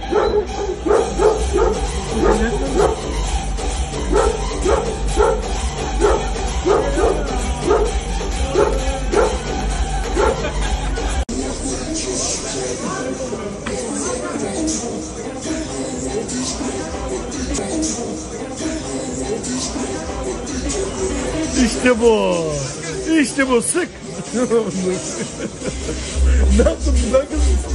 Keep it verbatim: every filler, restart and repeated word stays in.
İşte bu. İşte bu sık. Ne yaptın güzel kız?